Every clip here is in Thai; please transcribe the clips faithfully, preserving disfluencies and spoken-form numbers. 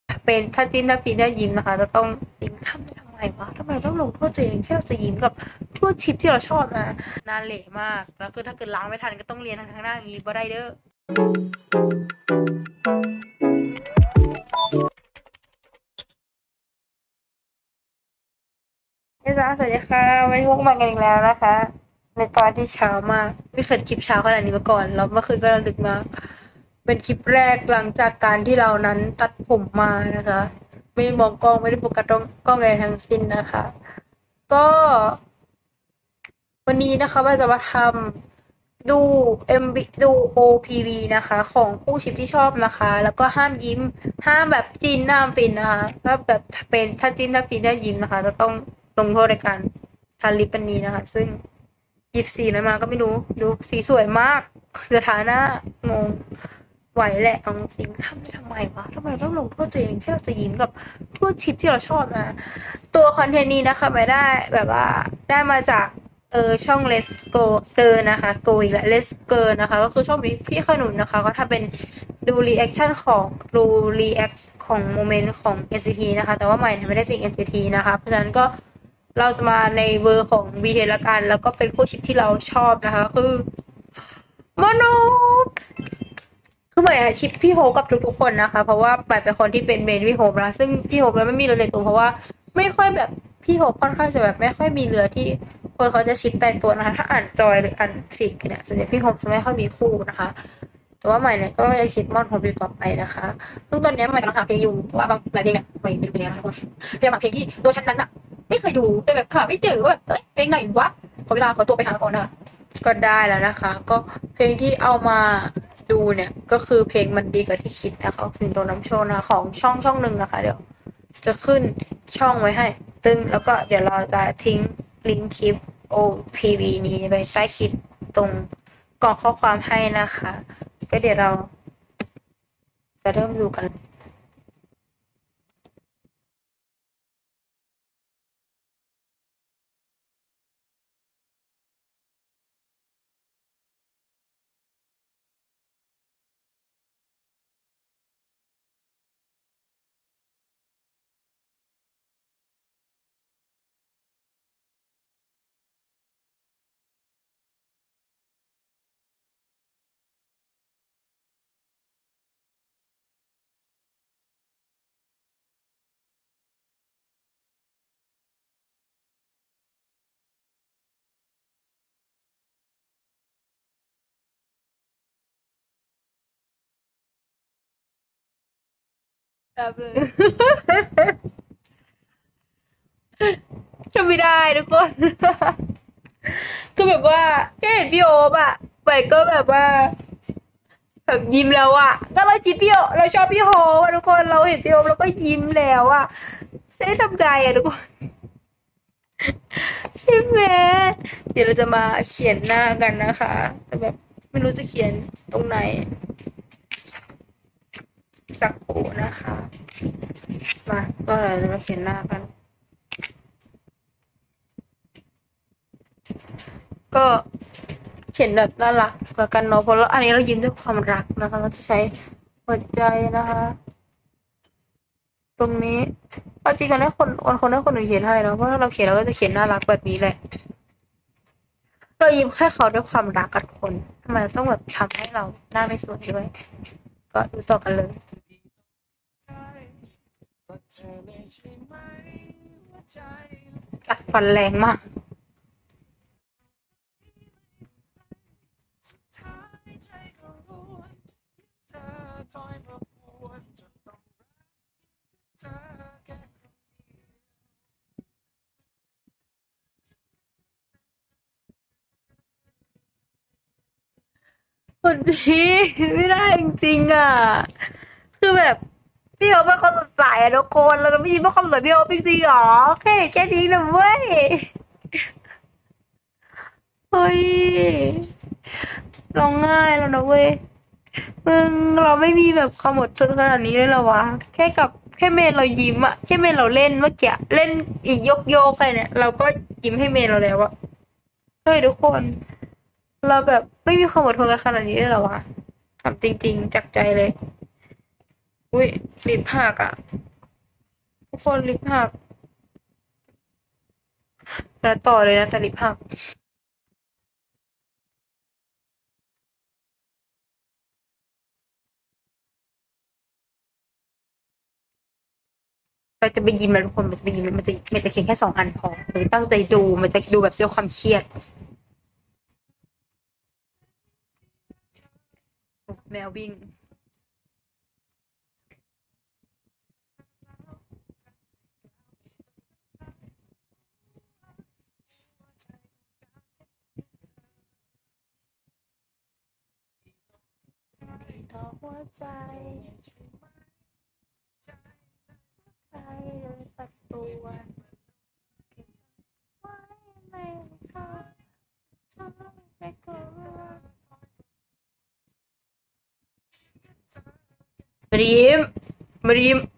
เป็นถ้าจิ้นถ้าฟีนถ้ายิ้มนะคะจะต้องยิ้มทำไปทำไมวะทำไมต้องลงโทษตัวเองที่เราจะยิ้มกับพูดชิปที่เราชอบนะนานเหละมากแล้วคือถ้าเกิดล้างไม่ทันก็ต้องเรียนทางหน้าอย่างนี้บ่ได้เด้อเอ้ยจ้าสวัสดีค่ะวันนี้พวกมากันอีกแล้วนะคะในตอนที่เช้ามากไม่เคยคลิปเช้าขนาดนี้มาก่อนแล้วเมื่อคืนก็ระลึกมากเป็นคลิปแรกหลังจากการที่เรานั้นตัดผมมานะคะไม่ได้มองกล้องไม่ได้โฟกัสกล้องใดทั้งสิ้นนะคะก็วันนี้นะคะว่าจะมาทำดู เอ็ม วี ดู โอ พี วี นะคะของคู่ชิปที่ชอบนะคะแล้วก็ห้ามยิ้มห้ามแบบจิ้นห้ามฟินนะคะถ้าแบบเป็นถ้าจิ้นถ้าฟินถ้ายิ้มนะคะจะต้องลงโทษในการทาลิปอันนี้นะคะซึ่งหยิบสีนั้นมาก็ไม่รู้ดูสีสวยมากจะทาหน้างงไหวแหละเอาจริงทำไปทำไมวะทำไมเราต้องลงโทษตัวเองที่เราจะยิ้มกับคู่ชิปที่เราชอบนะตัวคอนเทนต์นี้นะคะไม่ได้แบบว่าได้มาจาก เออช่อง Let's Go เกินนะคะ Go อีกแล้ว Let's เกินนะคะก็คือช่องพี่ขนุนนะคะก็ถ้าเป็นดูรีแอคชั่นของดูรีแอคของโมเมนต์ของ เอ็น ซี ที นะคะแต่ว่าใหม่ไม่ได้ติด เอ็น ซี ที นะคะเพราะฉะนั้นก็เราจะมาในเวอร์ของ บี ที เอส ละกันแล้วก็เป็นคู่ชิปที่เราชอบนะคะคือมโนคือใหม่ชิปพี่โฮกับทุกๆคนนะคะเพราะว่าใหม่เป็นคนที่เป็นเมนพี่โฮนะซึ่งพี่โฮแล้วไม่มีเรือเลยตัวเพราะว่าไม่ค่อยแบบพี่โฮค่อนข้างจะแบบไม่ค่อยมีเรือที่คนเขาจะชิปแต่ตัวนะคะถ้าอ่านจอยหรืออ่านฟิกเนี่ยส่วนใหญ่พี่โฮจะไม่ค่อยมีคู่นะคะแต่ว่าใหม่เนี่ยก็ยังคิดมอนโฮมอยู่ต่อไปนะคะซึ่งตอนนี้ใหม่กำลังหาเพลงอยู่ว่าบางหลายเพลงเนี่ยใหม่เป็นเพลงอะไรทุกคนพยายามหาเพลงที่ตัวฉันนั้นอะไม่เคยดูแต่แบบหาไม่เจอว่าแบบเอ้ยเพลงไหนวะขอเวลาขอตัวไปหาก่อนนะก็ได้แล้วนะคะก็เพลงที่เอามา ดูเนี่ยก็คือเพลงมันดีกว่าที่คิดนะคะสิงโตนำโชคนะของช่องช่องหนึ่งนะคะเดี๋ยวจะขึ้นช่องไว้ให้ตึงแล้วก็เดี๋ยวเราจะทิ้งลิงก์คลิป โอ พี วี นี้ไปใต้คลิปตรงกล่องข้อความให้นะคะก็เดี๋ยวเราจะเริ่มดูกันแบบเลยจะไม่ได้ทุกคนคือแบบว่าแค่เห็นพี่โอปอะไปก็แบบว่า แบบยิ้มแล้วอะก็เราจีบพี่โอเราชอบพี่โฮอะทุกคนเราเห็นพี่โฮเราก็ยิ้มแล้วอะใช่ทำใจอะทุกคนใช่ไหมเดี๋ยวเราจะมาเขียนหน้ากันนะคะแต่แบบไม่รู้จะเขียนตรงไหนสักครู่นะคะมาก็เราจะมาเขียนหน้ากันก็เขียนแบบน่ารักแล้วกันเนาะเพราะอันนี้เรายิ้มด้วยความรักนะคะเราจะใช้หัวใจนะคะตรงนี้เอาจริงกันให้คนคนคนให้คนอื่นเขียนให้เนาะเพราะถ้าเราเขียนเราก็จะเขียนน่ารักแบบนี้แหละ เรายิ้มให้เขาด้วยความรักกับคนทำไมเราต้องแบบทำให้เราหน้าไม่สวยด้วยก็ดูต่อกันเลยกัดฟันแรงมากคุณพี่ไม่ได้จริงๆอ่ะคือแบบพี่โอ๊ตเป็นคนสดใสอะทุกคนเราจะไม่ยิ้มเพราะความสวยพี่โอ๊ตจริงๆหรอแค่แค่นี้นะเว้ยเฮ้ยร้องไห้แล้วนะเว้ยมึงเราไม่มีแบบความอดทนขนาดนี้เลยเหรอวะแค่กับแค่เมนเรายิ้มอะแค่เมนเราเล่นเมื่อกี้เล่นอีกยกโยกไปเนี่ยเราก็ยิ้มให้เมนเราแล้วอะ เฮ้ยทุกคนเราแบบไม่มีความอดทนกันขนาดนี้เลยเหรอวะถามจริงๆจากใจเลยอุ้ยลิปหักอ่ะทุกคนลิปหักแล้วต่อเลยนะแต่ลิปหักเราจะไปยิมแล้วทุกคนมันจะไปยิมมันจะมันจะเขียนแค่สองอันพอหรือตั้งใจดูมันจะดูแบบด้วยความเครียดแมววิ่งต่อหัวใจใจเลยปัดตัวไว้ไม่ชอบชอบไม่กลัวมาดีมมาดีม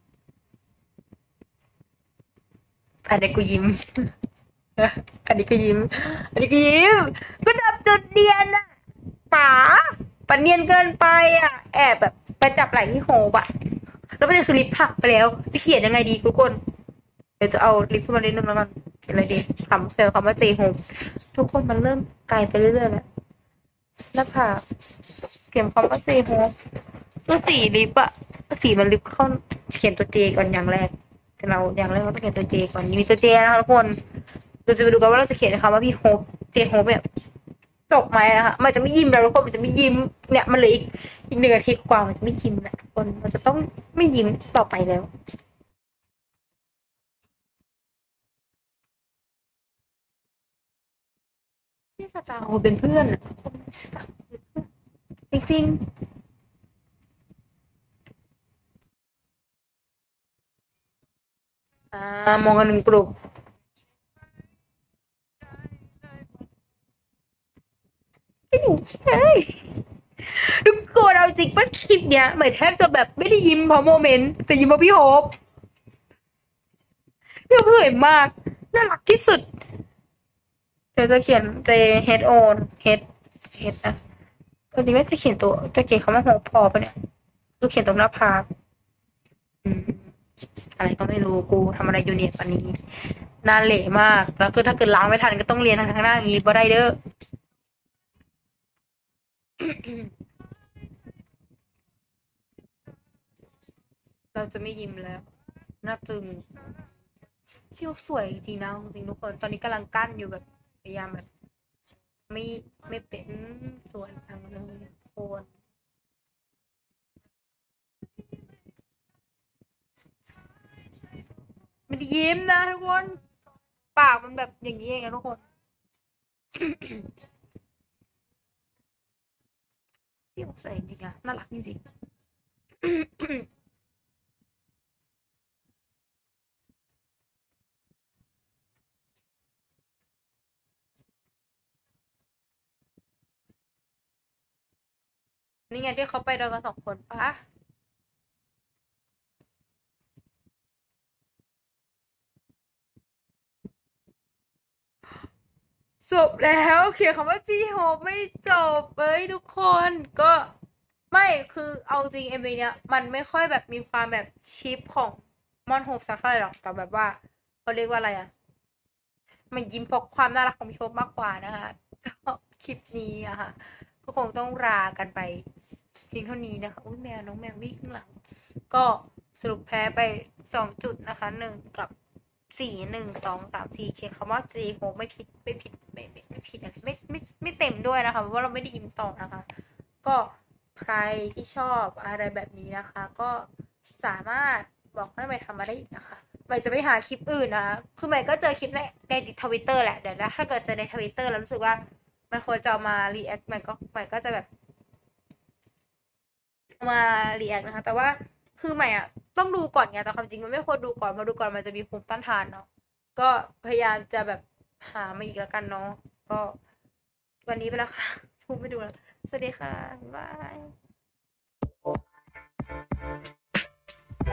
อันนี้กูยิ้มอันนี้ก็ยิ้มอันนี้ก็ยิ้มก็ดับจุดเดียนอะป๋าปันเนียนเกินไปอะแอบแบบไปจับไหล่ที่โฮบอะแล้วประเด็นคือลิปหักไปแล้วจะเขียนยังไงดีทุกคนเดี๋ยวจะเอาลิปขึ้นมาเล่นนึงแล้วกันเขียนอะไรดีคำเซลคำว่าเจโฮมทุกคนมันเริ่มไกลไปเรื่อยๆแล้วหน้าผากเขียนคำว่าเจโฮมตัวสีลิปอะสีมันลิปเข้าเขียนตัวเจก่อนอย่างแรกแต่เราอย่างแรกเราต้องเขียนตัวเจก่อนมีตัวเจนะคะทุกคนเราจะไปดูกันว่าเราจะเขียนคำว่าพี่โฮปเจโฮปเนี่ยจบไหมนะคะมันจะไม่ยิ้มแล้วทุกคนมันจะไม่ยิ้มเนี่ยมันเหลืออีกอีกหนึ่งนาทีกว่ามันจะไม่ยิ้มนะทุกคนมันจะต้องไม่ยิ้มต่อไปแล้วที่สตาร์โฮเป็นเพื่อนอะคนสตาร์เป็นเพื่อนจริงๆอ่ามองกันหนึ่งกลุ่มไม่ใช่ทุกคนเอาจริงป่ะคลิปเนี้ยเหมือนแทบจะแบบไม่ได้ยิ้มเพราะโมเมนต์แต่ยิ้มเพราะพี่โฮปพี่โฮปสวยมากน่ารักที่สุด เดี๋ยวจะเขียน J H O H H นะตอนนี้ไม่จะเขียนตัวจะเขียนคำว่าโฮพอปะเนี่ยกูเขียนตรงหน้าผากอืมอะไรก็ไม่รู้กูทำอะไรอยู่เนี่ยวันนี้นานเละมากแล้วคือถ้าเกิดล้างไม่ทันก็ต้องเรียนทางหน้าอย่างนี้บ่ได้เด้อเราจะไม่ยิ้มแล้วหน้าตึงพี่สวยจริงๆนะจริงๆทุกคนตอนนี้กำลังกั้นอยู่แบบพยายามแบบไม่ไม่เป็นสวยจังเลยโคนไม่ได้ยิ้มนะทุกคนปากมันแบบอย่างนี้เองนะทุกคนพี่อบใส่จริงๆอะน่ารักจริงๆนี่ไงที่เขาไปเดินกันสองคนปะจบแล้วเขียนคำว่าจีโฮไม่จบเอ้ยทุกคนก็ไม่คือเอาจริงเอ็มวีเนี้ยมันไม่ค่อยแบบมีความแบบชิปของมอนโฮปสักเท่าไหร่หรอกแต่แบบว่าเขาเรียกว่าอะไรอะมันยิ้มเพราะความน่ารักของพี่โฮปมากกว่านะคะก็คลิปนี้อะค่ะก็คงต้องลากันไปเพียงเท่านี้นะคะอุ้ยแมวน้องแมววิ่งข้างหลังก็สรุปแพ้ไปสองจุดนะคะหนึ่งกับสี่หนึ่งสองสามสี่เขียนคำว่า J โฮไม่ผิดไม่ผิดไม่ไม่ไม่ผิดอะไรไม่ไม่ไม่เต็มด้วยนะคะเพราะว่าเราไม่ได้ยิ้มต่อนะคะก็ใครที่ชอบอะไรแบบนี้นะคะ ก็สามารถบอกให้ใหม่ทำมาได้อีกนะคะใหม่จะไปหาคลิปอื่นนะคือใหม่ก็เจอคลิปในในทวิตเตอร์แหละเดี๋ยวถ้าเกิดเจอในทวิตเตอร์แล้วรู้สึกว่ามันควรจะเอามารีแอคใหม่ก็ใหม่ก็จะแบบมารีแอคนะคะแต่ว่าคือใหม่อ่ะต้องดูก่อนไงแต่ความจริงมันไม่ควรดูก่อนมาดูก่อนมันจะมีภูมิต้านทานเนาะก็พยายามจะแบบหามาอีกแล้วกันเนาะก็วันนี้ไปแล้วค่ะพูดไม่ดูแล้วสวัสดีค่ะบ๊ายบาย